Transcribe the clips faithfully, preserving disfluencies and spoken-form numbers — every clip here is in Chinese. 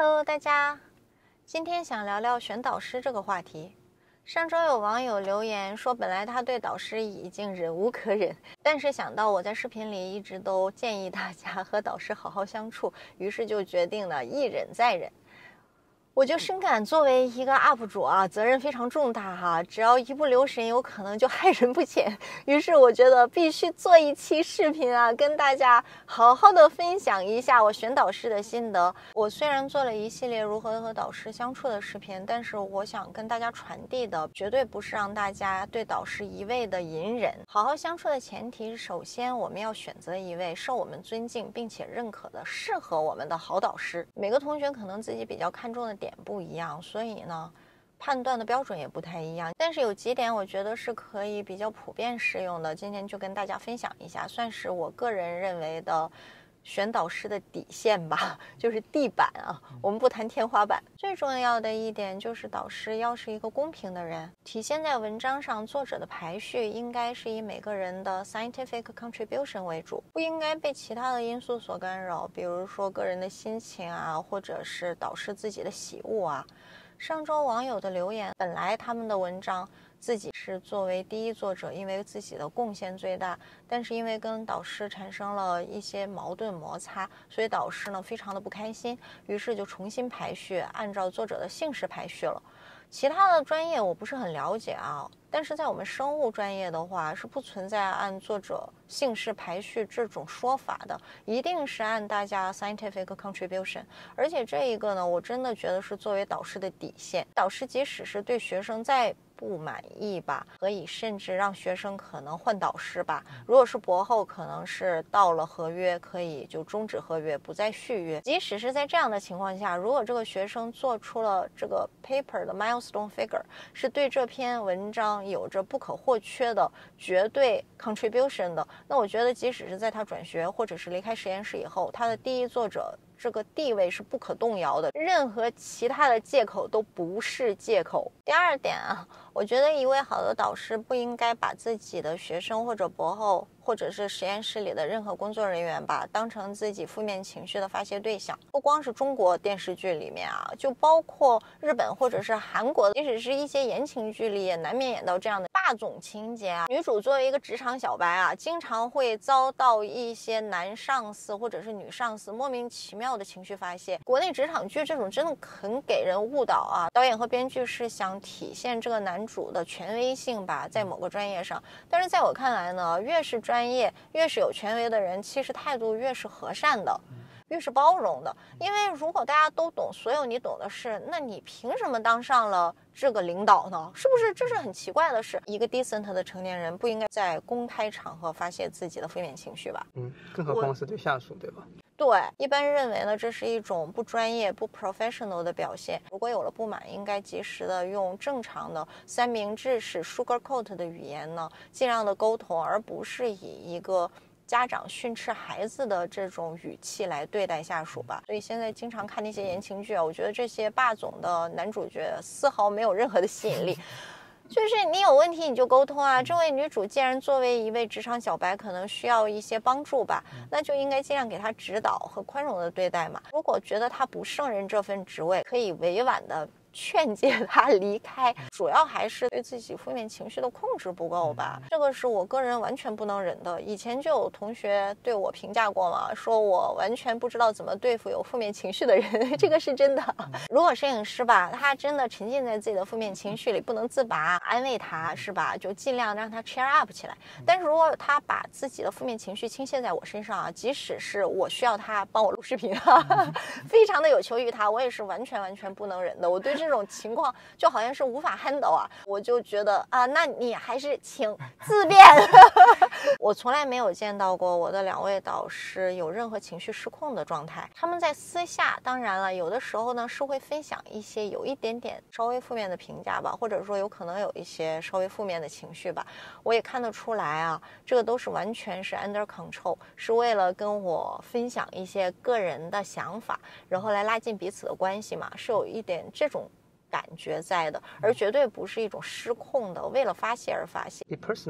Hello， 大家，今天想聊聊选导师这个话题。上周有网友留言说，本来他对导师已经忍无可忍，但是想到我在视频里一直都建议大家和导师好好相处，于是就决定了一忍再忍。我就深感作为一个 U P 主啊，责任非常重大哈，只要一不留神，有可能就害人不浅。于是我觉得必须做一期视频啊，跟大家好好的分享一下我选导师的心得。我虽然做了一系列如何和导师相处的视频，但是我想跟大家传递的绝对不是让大家对导师一味的隐忍。好好相处的前提是，首先我们要选择一位受我们尊敬并且认可的适合我们的好导师。每个同学可能自己比较看重的点不一样，所以呢判断的标准也不太一样，但是有几点我觉得是可以比较普遍适用的，今天就跟大家分享一下，算是我个人认为的选导师的底线吧，就是地板啊，我们不谈天花板。最重要的一点就是导师要是一个公平的人，体现在文章上，作者的排序应该是以每个人的 scientific contribution 为主，不应该被其他的因素所干扰，比如说个人的心情啊，或者是导师自己的喜恶啊。上周网友的留言，本来他们的文章自己是作为第一作者，因为自己的贡献最大，但是因为跟导师产生了一些矛盾摩擦，所以导师呢非常的不开心，于是就重新排序，按照作者的姓氏排序了。其他的专业我不是很了解啊，但是在我们生物专业的话是不存在按作者姓氏排序这种说法的，一定是按大家 scientific contribution。 而且这一个呢，我真的觉得是作为导师的底线。导师即使是对学生再不满意吧，可以甚至让学生可能换导师吧，如果是博后，可能是到了合约可以就终止合约，不再续约。即使是在这样的情况下，如果这个学生做出了这个 paper 的 milestone figure 是对这篇文章有着不可或缺的绝对 contribution 的，那我觉得即使是在他转学或者是离开实验室以后，他的第一作者这个地位是不可动摇的，任何其他的借口都不是借口。第二点啊，我觉得一位好的导师不应该把自己的学生或者博后或者是实验室里的任何工作人员吧当成自己负面情绪的发泄对象。不光是中国电视剧里面啊，就包括日本或者是韩国，即使是一些言情剧里也难免演到这样的霸总情节啊。女主作为一个职场小白啊，经常会遭到一些男上司或者是女上司莫名其妙的情绪发泄。国内职场剧这种真的很给人误导啊，导演和编剧是想体现这个男主的权威性吧，在某个专业上。但是在我看来呢，越是专业越是有权威的人，其实态度越是和善的，越是包容的。因为如果大家都懂所有你懂的事，那你凭什么当上了这个领导呢？是不是？这是很奇怪的事。一个 decent 的成年人不应该在公开场合发泄自己的负面情绪吧？ 嗯，更何况是对下属，对吧？ 对，一般认为呢，这是一种不专业、不 professional 的表现。如果有了不满，应该及时的用正常的三明治式 sugarcoat 的语言呢，尽量的沟通，而不是以一个家长训斥孩子的这种语气来对待下属吧。所以现在经常看那些言情剧啊，我觉得这些霸总的男主角丝毫没有任何的吸引力。就是你有问题你就沟通啊，这位女主既然作为一位职场小白可能需要一些帮助吧，那就应该尽量给她指导和宽容的对待嘛。如果觉得她不胜任这份职位，可以委婉的劝诫他离开，主要还是对自己负面情绪的控制不够吧，这个是我个人完全不能忍的。以前就有同学对我评价过嘛，说我完全不知道怎么对付有负面情绪的人，这个是真的。如果摄影师吧，他真的沉浸在自己的负面情绪里不能自拔，安慰他是吧，就尽量让他 cheer up 起来。但是如果他把自己的负面情绪倾泻在我身上啊，即使是我需要他帮我录视频非常的有求于他，我也是完全完全不能忍的。我对这这种情况就好像是无法 handle 啊，我就觉得啊，那你还是请自便。我从来没有见到过我的两位导师有任何情绪失控的状态。他们在私下，当然了，有的时候呢是会分享一些有一点点稍微负面的评价吧，或者说有可能有一些稍微负面的情绪吧。我也看得出来啊，这个都是完全是 under control， 是为了跟我分享一些个人的想法，然后来拉近彼此的关系嘛，是有一点这种感觉在的，而绝对不是一种失控的为了发泄而发泄。 Be personal。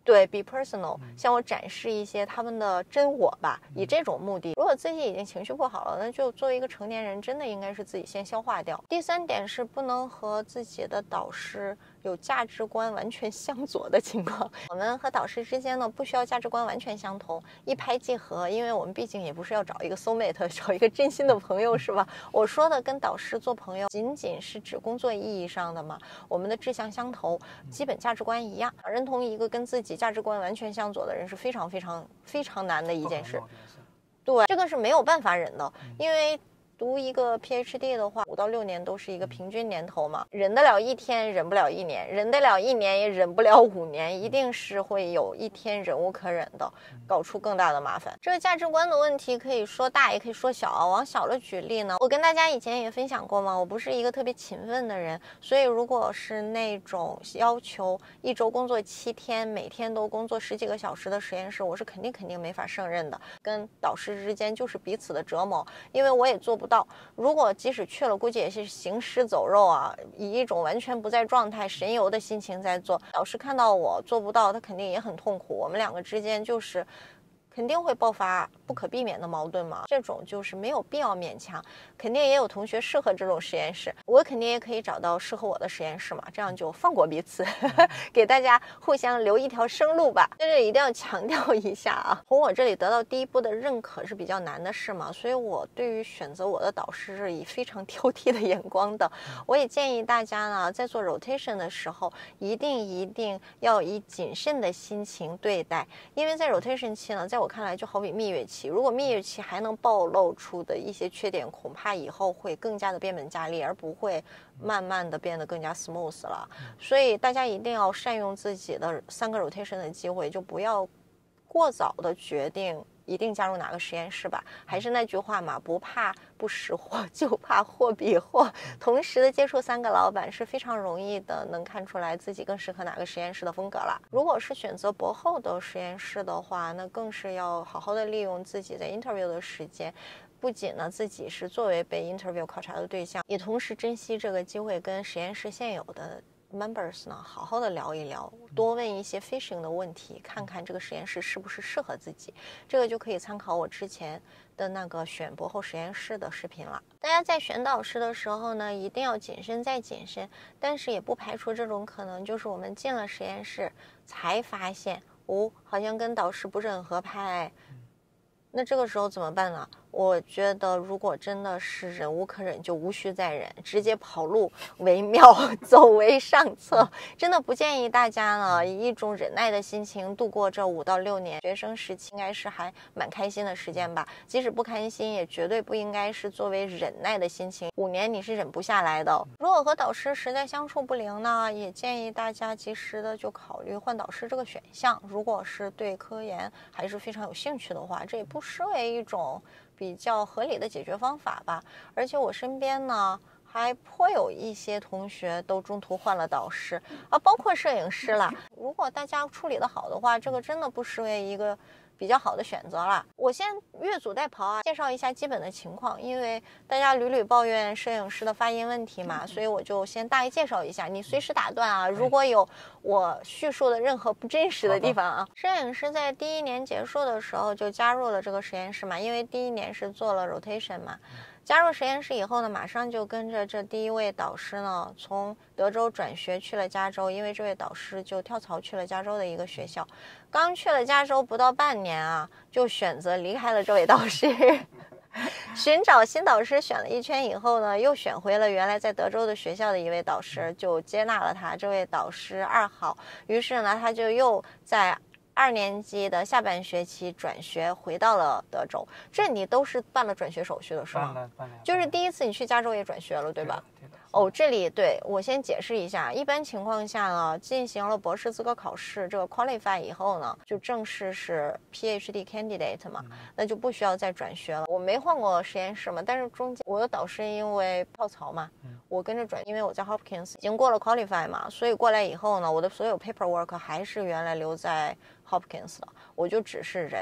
对 be personal， 向我展示一些他们的真我吧，以这种目的。如果自己已经情绪不好了，那就作为一个成年人，真的应该是自己先消化掉。第三点是不能和自己的导师有价值观完全相左的情况。我们和导师之间呢，不需要价值观完全相同，一拍即合，因为我们毕竟也不是要找一个 soul mate， 找一个真心的朋友，是吧？我说的跟导师做朋友，仅仅是指工作意义上的嘛，我们的志向相投，基本价值观一样，认同一个跟自己价值观完全相左的人是非常非常非常难的一件事。对，这个是没有办法忍的，因为读一个 P H D 的话，五到六年都是一个平均年头嘛，忍得了一天，忍不了一年，忍得了一年也忍不了五年，一定是会有一天忍无可忍的，搞出更大的麻烦。这个价值观的问题可以说大，也可以说小。往小了举例呢，我跟大家以前也分享过嘛，我不是一个特别勤奋的人，所以如果是那种要求一周工作七天，每天都工作十几个小时的实验室，我是肯定肯定没法胜任的。跟导师之间就是彼此的折磨，因为我也做不到。如果即使去了，估计也是行尸走肉啊，以一种完全不在状态、神游的心情在做。导师看到我做不到，他肯定也很痛苦。我们两个之间就是肯定会爆发不可避免的矛盾嘛，这种就是没有必要勉强。肯定也有同学适合这种实验室，我肯定也可以找到适合我的实验室嘛，这样就放过彼此给大家互相留一条生路吧。在这里一定要强调一下啊，从我这里得到第一步的认可是比较难的事嘛，所以我对于选择我的导师是以非常挑剔的眼光的。我也建议大家呢，在做 rotation 的时候一定一定要以谨慎的心情对待，因为在 rotation 期呢，在我看来就好比蜜月期，如果蜜月期还能暴露出的一些缺点，恐怕以后会更加的变本加厉，而不会慢慢的变得更加 smooth 了。所以大家一定要善用自己的三个 rotation 的机会，就不要过早的决定一定加入哪个实验室吧。还是那句话嘛，不怕不识货，就怕货比货。同时的接触三个老板是非常容易的，能看出来自己更适合哪个实验室的风格了。如果是选择博后的实验室的话，那更是要好好的利用自己在 interview 的时间，不仅呢自己是作为被 interview 考察的对象，也同时珍惜这个机会跟实验室现有的members 呢好好的聊一聊，多问一些 fishing 的问题，看看这个实验室是不是适合自己。这个就可以参考我之前的那个选博后实验室的视频了。大家在选导师的时候呢，一定要谨慎再谨慎，但是也不排除这种可能，就是我们进了实验室才发现哦，好像跟导师不是很合拍。那这个时候怎么办呢？我觉得如果真的是忍无可忍，就无需再忍，直接跑路为妙，走为上策。真的不建议大家呢以一种忍耐的心情度过这五到六年。学生时期应该是还蛮开心的时间吧，即使不开心，也绝对不应该是作为忍耐的心情。五年你是忍不下来的。如果和导师实在相处不灵呢，也建议大家及时的就考虑换导师这个选项。如果是对科研还是非常有兴趣的话，这也不失为一种比较合理的解决方法吧。而且我身边呢还颇有一些同学都中途换了导师啊，包括摄影师了。如果大家处理得好的话，这个真的不失为一个比较好的选择了。我先越俎代庖啊，介绍一下基本的情况，因为大家屡屡抱怨摄影师的发音问题嘛，所以我就先大概介绍一下，你随时打断啊，如果有我叙述的任何不真实的地方啊。摄影师在第一年结束的时候就加入了这个实验室嘛，因为第一年是做了 rotation 嘛。加入实验室以后呢，马上就跟着这第一位导师呢，从德州转学去了加州，因为这位导师就跳槽去了加州的一个学校。刚去了加州不到半年啊，就选择离开了这位导师。寻找新导师选了一圈以后呢，又选回了原来在德州的学校的一位导师，就接纳了他。这位导师二好，于是呢，他就又在二年级的下半学期转学回到了德州。这你都是办了转学手续的是吗？就是第一次你去加州也转学了对吧？ 对的。 哦，这里对我先解释一下，一般情况下呢，进行了博士资格考试这个 qualify 以后呢，就正式是 P H D candidate 嘛，嗯、那就不需要再转学了。我没换过实验室嘛，但是中间我的导师因为跳槽嘛，嗯、我跟着转，因为我在 Hopkins 已经过了 qualify 嘛，所以过来以后呢，我的所有 paperwork 还是原来留在 Hopkins 的，我就只是人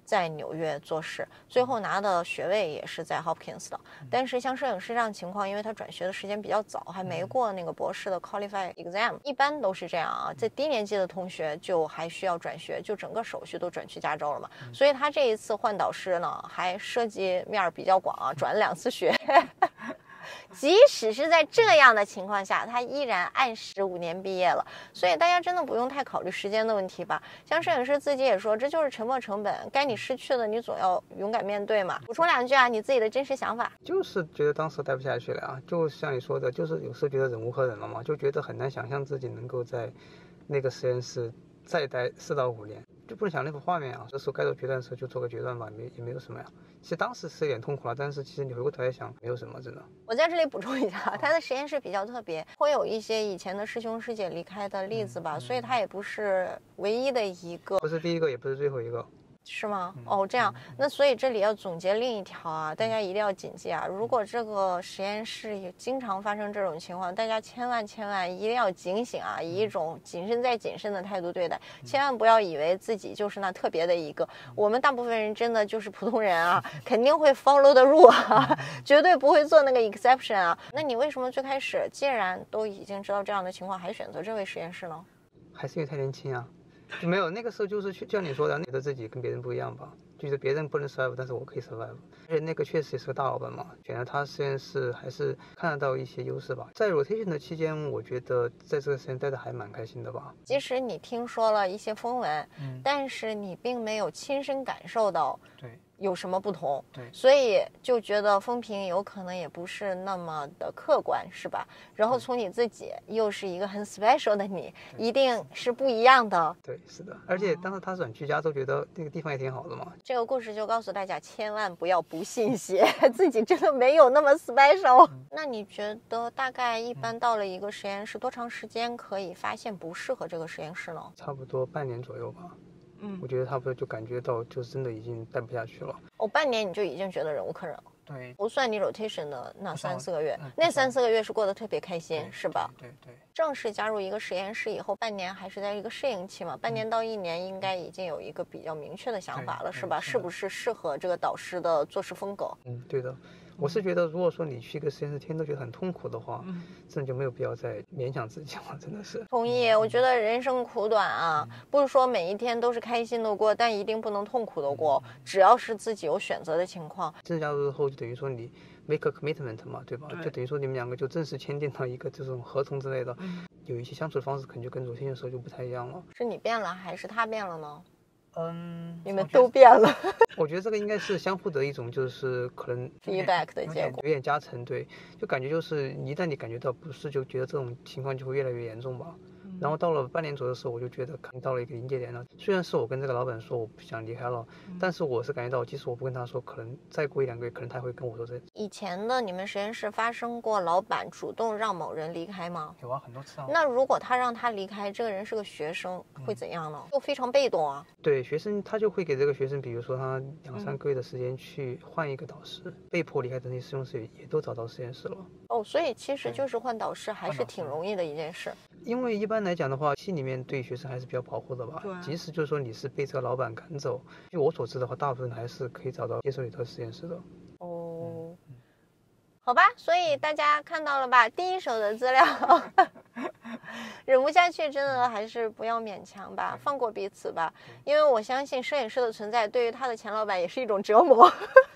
在纽约做事，最后拿的学位也是在 Hopkins 的。但是像摄影师这样情况，因为他转学的时间比较早，还没过那个博士的 qualify exam， 一般都是这样啊，在低年级的同学就还需要转学，就整个手续都转去加州了嘛。所以他这一次换导师呢，还涉及面比较广啊，转了两次学。即使是在这样的情况下，他依然按时五年毕业了，所以大家真的不用太考虑时间的问题吧。像摄影师自己也说，这就是沉没成本，该你失去的你总要勇敢面对嘛。补充两句啊，你自己的真实想法。 就是觉得当时待不下去了啊，就像你说的，就是有时候觉得忍无可忍了嘛，就觉得很难想象自己能够在那个实验室再待四到五年，就不能想那个画面啊。这时候该做决断的时候就做个决断吧，没也没有什么呀。其实当时是有点痛苦了，但是其实你回过头来想，没有什么，真的。 我在这里补充一下，他的实验室比较特别，会有一些以前的师兄师姐离开的例子吧，嗯嗯、所以他也不是唯一的一个， 不是第一个，也不是最后一个。 是吗？哦，这样，那所以这里要总结另一条啊，大家一定要谨记啊！如果这个实验室也经常发生这种情况，大家千万千万一定要警醒啊，以一种谨慎再谨慎的态度对待，千万不要以为自己就是那特别的一个。我们大部分人真的就是普通人啊，肯定会 follow the rule 啊，绝对不会做那个 exception 啊。那你为什么最开始既然都已经知道这样的情况，还选择这位实验室呢？ 还是因为太年轻啊。没有，那个时候就是去像你说的，觉得自己跟别人不一样吧，就是别人不能 survive， 但是我可以 survive。而且那个确实也是个大老板嘛，选了他实验室还是看得到一些优势吧。在 rotation 的期间，我觉得在这个实验待的还蛮开心的吧。 即使你听说了一些风闻，嗯、但是你并没有亲身感受到。对。有什么不同？对，所以就觉得风评有可能也不是那么的客观，是吧？然后从你自己又是一个很 special 的你，一定是不一样的。 对，是的。而且当时他转去加州，觉得那个地方也挺好的嘛。 这个故事就告诉大家，千万不要不信邪，自己真的没有那么 special。嗯、那你觉得大概一般到了一个实验室，多长时间可以发现不适合这个实验室呢？ 差不多半年左右吧。嗯，我觉得差不多就感觉到，就真的已经待不下去了。 哦，半年你就已经觉得忍无可忍了。 对， 不算你 rotation 的那三四个月，那三四个月是过得特别开心，是吧？ 对 对, 对。 正式加入一个实验室以后，半年还是在一个适应期嘛，半年到一年应该已经有一个比较明确的想法了，是吧？是不是适合这个导师的做事风格？ 嗯，对的。我是觉得，如果说你去一个实验室天天都觉得很痛苦的话，嗯，真的就没有必要再勉强自己了，真的是。 同意，我觉得人生苦短啊，嗯、不是说每一天都是开心的过，但一定不能痛苦的过。嗯、只要是自己有选择的情况， 正式加入之后，就等于说你 make a commitment 嘛，对吧？对，就等于说你们两个就正式签订了一个这种合同之类的，嗯、有一些相处的方式可能就跟昨天的时候就不太一样了。 是你变了，还是他变了呢？ 嗯， 你们都变了。 我觉得这个应该是相互的一种，就是可能 feedback 的结果， 有点加成。对，就感觉就是一旦你感觉到不适，就觉得这种情况就会越来越严重吧。嗯、然后到了半年左右的时候，我就觉得可能到了一个临界点了。虽然是我跟这个老板说我不想离开了，嗯、但是我是感觉到，即使我不跟他说，可能再过一两个月，可能他会跟我说这。 以前的你们实验室发生过老板主动让某人离开吗？ 有啊，很多次啊。 那如果他让他离开，这个人是个学生，会怎样呢？就非常被动啊。 对，学生他就会给这个学生，比如说他两三个月的时间去换一个导师，嗯、被迫离开的那些师兄师姐也都找到实验室了。 哦，所以其实就是换导师还是挺容易的一件事。 因为一般来讲的话，系里面对学生还是比较保护的吧。对。即使就是说你是被这个老板赶走，据我所知的话，大部分还是可以找到接受你的实验室的。 哦。嗯、好吧，所以大家看到了吧？第一手的资料。忍不下去真的还是不要勉强吧，放过彼此吧，因为我相信摄影师的存在对于他的前老板也是一种折磨。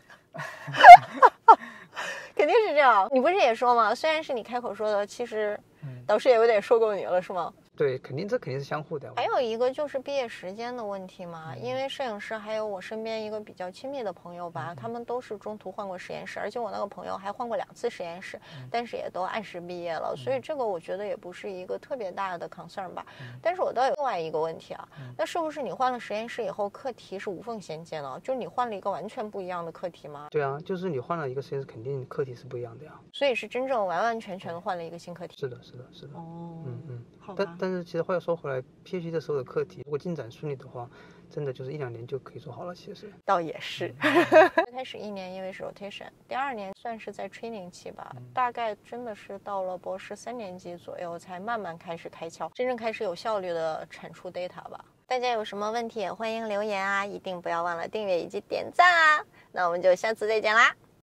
肯定是这样，你不是也说吗？虽然是你开口说的，其实导师也有点说够你了，是吗？ 对，肯定这肯定是相互的。 还有一个就是毕业时间的问题嘛，嗯、因为摄影师还有我身边一个比较亲密的朋友吧，嗯、他们都是中途换过实验室，而且我那个朋友还换过两次实验室，嗯、但是也都按时毕业了，嗯、所以这个我觉得也不是一个特别大的 concern 吧。嗯、但是我倒有另外一个问题啊，嗯、那是不是你换了实验室以后课题是无缝衔接呢？就是你换了一个完全不一样的课题吗？ 对啊，就是你换了一个实验室，肯定课题是不一样的呀。 所以是真正完完全全的换了一个新课题。 是的，是的，是的。 哦， 嗯嗯。但但是其实话又说回来 ，PhD 的时候的课题，如果进展顺利的话，真的就是一两年就可以做好了。其实倒也是，最开始一年因为是 rotation， 第二年算是在 training 期吧，嗯、大概真的是到了博士三年级左右才慢慢开始开窍，真正开始有效率的产出 data 吧。大大家有什么问题也欢迎留言啊，一定不要忘了订阅以及点赞啊。那我们就下次再见啦。